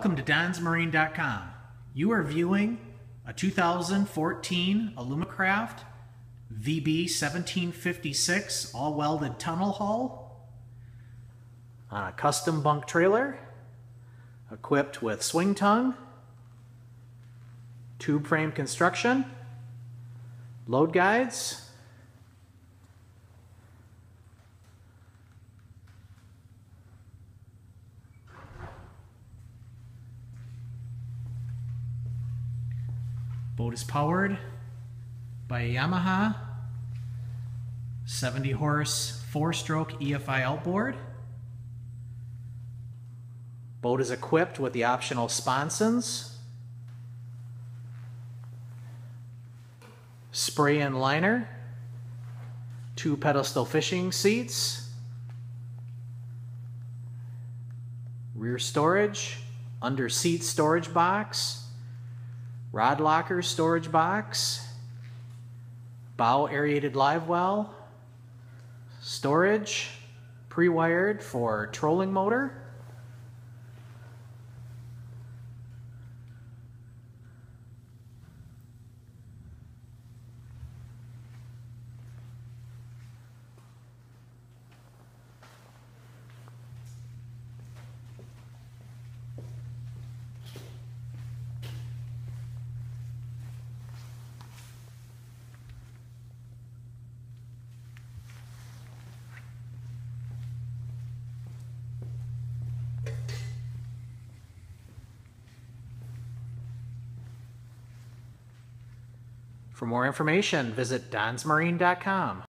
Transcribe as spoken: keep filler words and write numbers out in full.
Welcome to Dons Marine dot com. You are viewing a two thousand fourteen Alumacraft V B seventeen fifty-six all-welded tunnel hull on a custom bunk trailer equipped with swing tongue, tube frame construction, load guides, boat is powered by a Yamaha seventy horse four-stroke E F I outboard. Boat is equipped with the optional sponsons, spray and liner, two pedestal fishing seats, rear storage, under seat storage box, rod locker storage box, bow aerated live well, storage, pre-wired for trolling motor, For more information, visit Dons Marine dot com.